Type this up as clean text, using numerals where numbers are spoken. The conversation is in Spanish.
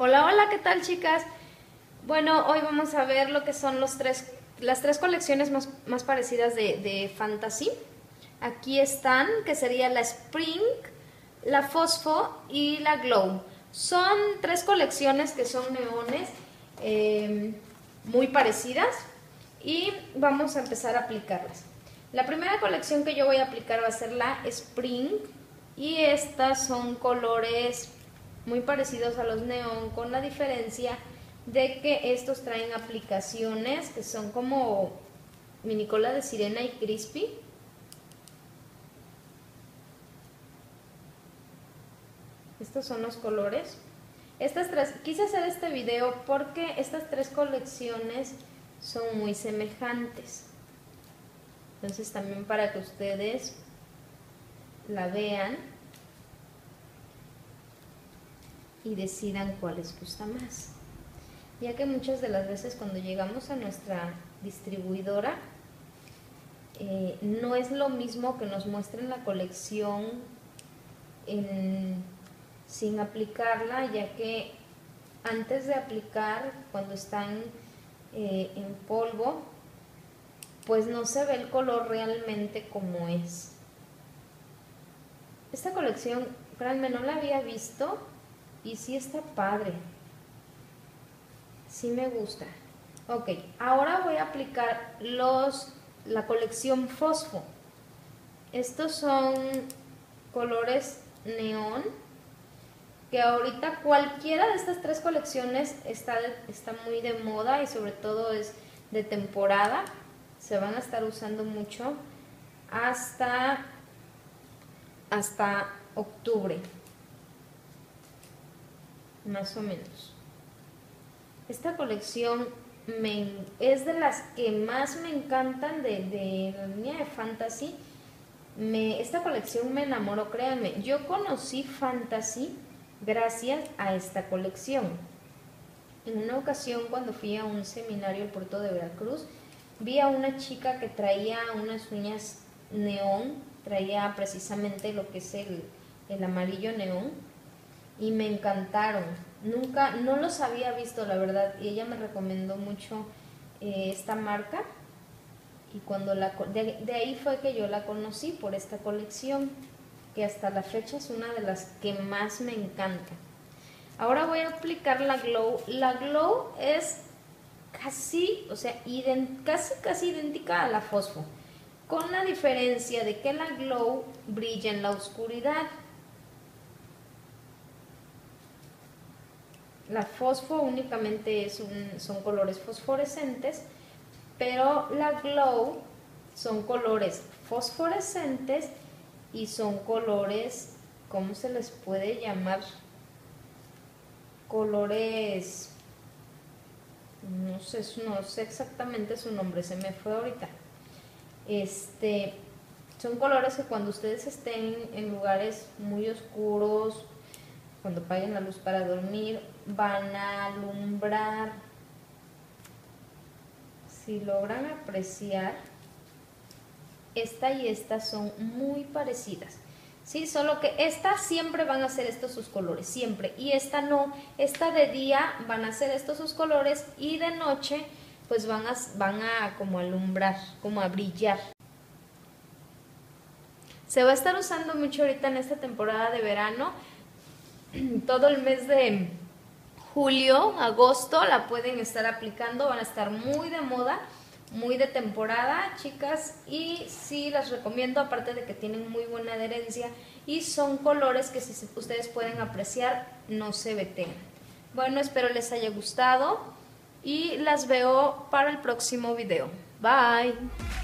Hola, hola, ¿qué tal, chicas? Bueno, hoy vamos a ver lo que son las tres colecciones más parecidas de Fantasy. Aquí están, que sería la Spring, la Fosfo y la Glow. Son tres colecciones que son neones muy parecidas y vamos a empezar a aplicarlas. La primera colección que yo voy a aplicar va a ser la Spring y estas son colores muy parecidos a los neón, con la diferencia de que estos traen aplicaciones que son como mini cola de sirena y crispy. Estos son los colores. Estas tres, quise hacer este video porque estas tres colecciones son muy semejantes. Entonces también para que ustedes la vean y decidan cuál les gusta más, ya que muchas de las veces cuando llegamos a nuestra distribuidora no es lo mismo que nos muestren la colección sin aplicarla, ya que antes de aplicar, cuando están en polvo, pues no se ve el color realmente como es. Esta colección, créanme, no la había visto y sí está padre, sí me gusta. Ok, ahora voy a aplicar la colección Fosfo. Estos son colores neón, que ahorita cualquiera de estas tres colecciones está muy de moda y sobre todo es de temporada. Se van a estar usando mucho hasta octubre, más o menos. Esta colección es de las que más me encantan de la línea de Fantasy. Esta colección me enamoró, créanme. Yo conocí Fantasy gracias a esta colección. En una ocasión, cuando fui a un seminario al puerto de Veracruz, vi a una chica que traía unas uñas neón, traía precisamente lo que es el amarillo neón, y me encantaron. No los había visto, la verdad, y ella me recomendó mucho esta marca, y cuando de ahí fue que yo la conocí, por esta colección, que hasta la fecha es una de las que más me encanta. Ahora voy a aplicar la Glow. La Glow es casi, o sea, casi idéntica a la Fosfo, con la diferencia de que la Glow brilla en la oscuridad. La Fosfo únicamente son colores fosforescentes, pero la Glow son colores fosforescentes y son colores, ¿cómo se les puede llamar? Colores, no sé exactamente su nombre, se me fue ahorita. Son colores que cuando ustedes estén en lugares muy oscuros, cuando apaguen la luz para dormir, van a alumbrar. Si logran apreciar, esta y esta son muy parecidas, ¿sí? Solo que esta siempre van a ser estos sus colores, siempre, y esta no. Esta de día van a ser estos sus colores y de noche pues van a como alumbrar, como a brillar. Se va a estar usando mucho ahorita en esta temporada de verano. Todo el mes de julio, agosto la pueden estar aplicando, van a estar muy de moda, muy de temporada, chicas, y sí las recomiendo, aparte de que tienen muy buena adherencia y son colores que, si ustedes pueden apreciar, no se vetean. Bueno, espero les haya gustado y las veo para el próximo video. Bye.